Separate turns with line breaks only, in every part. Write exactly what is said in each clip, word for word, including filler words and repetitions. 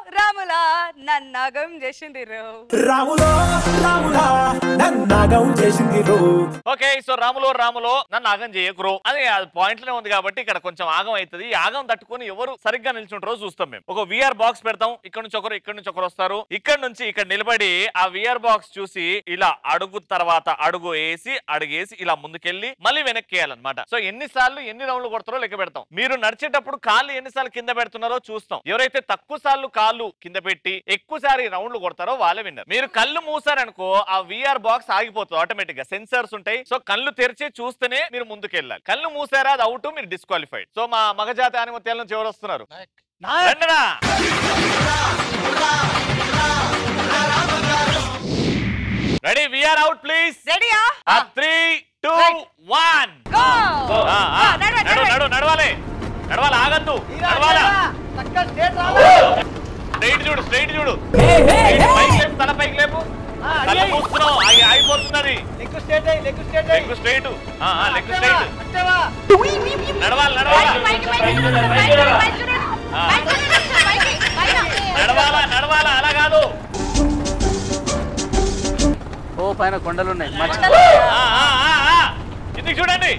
రాములా నన్నాగం చేసిందిరో
రాములో రాములా నన్నాగం చేసిందిరో.
ఓకే సో రాములో రాములో నన్ను ఆగం చేయకురో అది పాయింట్ లోనే ఉంది కాబట్టి ఇక్కడ కొంచెం ఆగం అవుతుంది. ఈ ఆగం తట్టుకొని ఎవరు సరిగ్గా నిల్చుంటారో చూస్తాం. మేము ఒక విఆర్ బాక్స్ పెడతాం. ఇక్కడ నుంచి ఒకరు ఇక్కడ నుంచి ఒకరు వస్తారు. ఇక్కడ నుంచి ఇక్కడ నిలబడి ఆ విఆర్ బాక్స్ చూసి ఇలా అడుగు తర్వాత అడుగు వేసి అడుగేసి ఇలా ముందుకెళ్ళి మళ్ళీ వెనక్కి వేయాలన్నమాట. సో ఎన్నిసార్లు ఎన్ని రౌండ్లు కొడతారో లెక్క పెడతాం. మీరు నడిచేటప్పుడు కాళ్ళు ఎన్నిసార్లు కింద పెడుతున్నారో చూస్తాం. ఎవరైతే తక్కువ సార్లు కాళ్ళు కింద పెట్టి ఎక్కువ సారి రౌండ్లు కొడతారో వాళ్ళే విన్నర్. మీరు కళ్ళు మూసారనుకో ఆ విఆర్ బాక్స్ ఆగిపోతుంది ఆటోమేటిక్ గా. సెన్సర్స్ ఉంటాయి. సో కళ్ళు తెరిచి చూస్తేనే మీరు ముందుకు వెళ్ళాలి. కళ్ళు మూసారా అది అవుట్, మీరు డిస్క్వాలిఫైడ్. సో మా మగజాతి ఆనిమత్యాల నుంచి ఎవరు వస్తున్నారు? రెడీ? VR out please.
రెడీయా?
త్రీ టూ వన్ నడవాలి నడవాలి ఆగద్దు. నడవాలా? స్ట్రైట్ చూడు స్ట్రైట్ చూడు పైకి లేపు తల పైకి లేపు. కళ్ళు మూస్తున్నావు ఆగిపోతున్నది. లెగ్ స్ట్రైట్ లెగ్ స్ట్రైట్ నడవాలి నడవాలా నడవాలా నడవాలా అలా కాదు.
ఓ పైన కొండలు ఉన్నాయి.
ఎందుకు చూడండి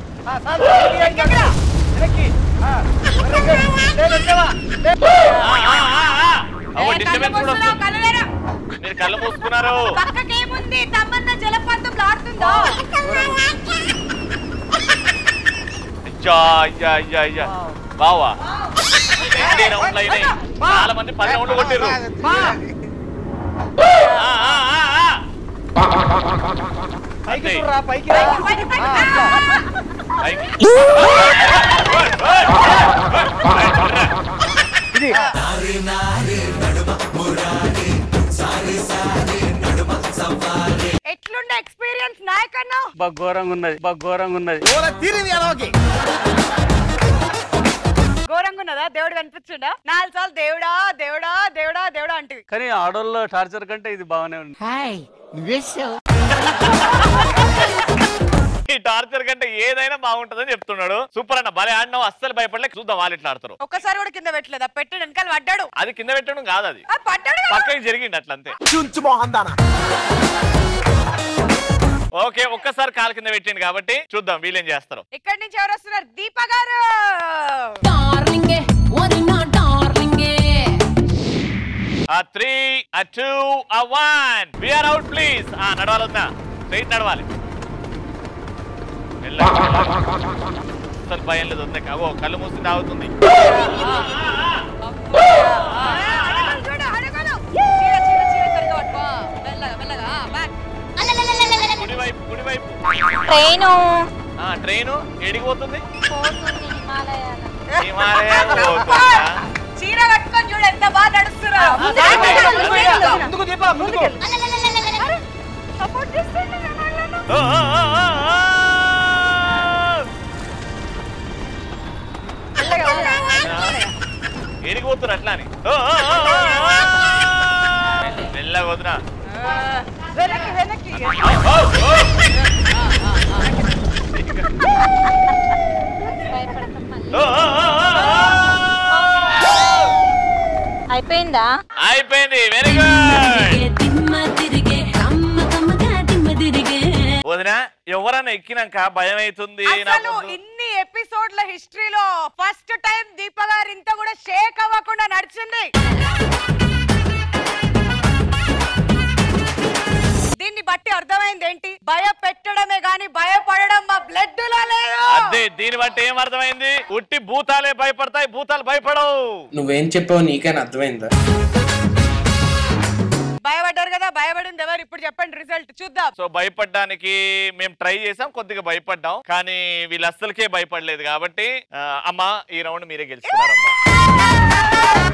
మీరు కళ్ళు మూసుకున్నారు. బావా రౌండ్లు అయినాయి. చాలా మంది పది రౌండ్లు కొట్టిర్రు.
ఎట్లుండే ఎక్స్పీరియన్స్ నాయకన్నా?
బాగా ఘోరంగా ఉన్నది బాగా ఘోరంగా ఉన్నది
ఘోరంగా ఉన్నదా? దేవుడు కనిపించిండా? నాలుగు సార్లు దేవుడా దేవుడా దేవుడా దేవుడా అంటే.
కానీ ఆడోళ్ళ టార్చర్ కంటే ఇది బాగానే ఉంది.
ఈ టార్చర్ కంటే ఏదైనా బాగుంటదని చెప్తున్నాడు. సూపర్ అన్న, భలే ఆడినావు. అస్సలు భయపడలేక చూద్దాం వాళ్ళు ఎట్లా ఆడతారు.
ఒక్కసారి కూడా కింద పెట్టలేదా? పెట్టాడు వెనకాల పడ్డాడు.
అది కింద పెట్టడం కాదు, అది
పడ్డాడు
పక్కకి జరిగింది అట్లంతే. ఓకే ఒక్కసారి కాలు కింద పెట్టింది కాబట్టి చూద్దాం వీళ్ళేం చేస్తారు.
ఇక్కడి నుంచి ఎవరు వస్తున్నారు? దీప గారు.
Three two one VR out please. నడవాలి వద్దా? స్ట్రైట్ నడవాలి. అసలు భయం లేదు వద్దా? అవో కళ్ళు మూసి తాగుతుంది. కుడివైపు కుడివైపు
ట్రైను
ట్రైను ఎడిగిపోతుంది.
చీర కట్టుకొని చూడు ఎంత బాగా నడుస్తున్నారు.
ఎడిగిపోతున్నారు అట్లా అని మెల్లగా వదినా.
వెనక్కి వెనక్కి
అయిపోయిందా?
అయిపోయింది. వెరీ గుడ్ వదినా. ఎవరన్నా ఎక్కినాక భయం అవుతుంది.
ఇన్ని ఎపిసోడ్ల హిస్టరీలో ఫస్ట్ టైం దీప గారు ఇంత కూడా షేక్ అవ్వకుండా నడిచింది. దీన్ని బట్టి అర్థమైంది ఏంటి? భయపెట్టడమే గాని భయపడడం మా బ్లడ్ లో లేదు.
అదే దీన్ని బట్టి ఏం అర్థమైంది? ఉట్టి భూతాలే భయపడతాయి, భూతాలు భయపడవు.
నువ్వేం చెప్పావు నీకైనా అర్థమైందా?
భయపడ్డారు కదా, భయపడింది ఎవరు? ఇప్పుడు చెప్పండి రిజల్ట్ చూద్దాం.
సో భయపడడానికి మేము ట్రై చేసాం, కొద్దిగా భయపడ్డాం, కానీ వీళ్ళు అస్సలకే భయపడలేదు కాబట్టి అమ్మా ఈ రౌండ్ మీరే గెలుచుకున్నారమ్మా.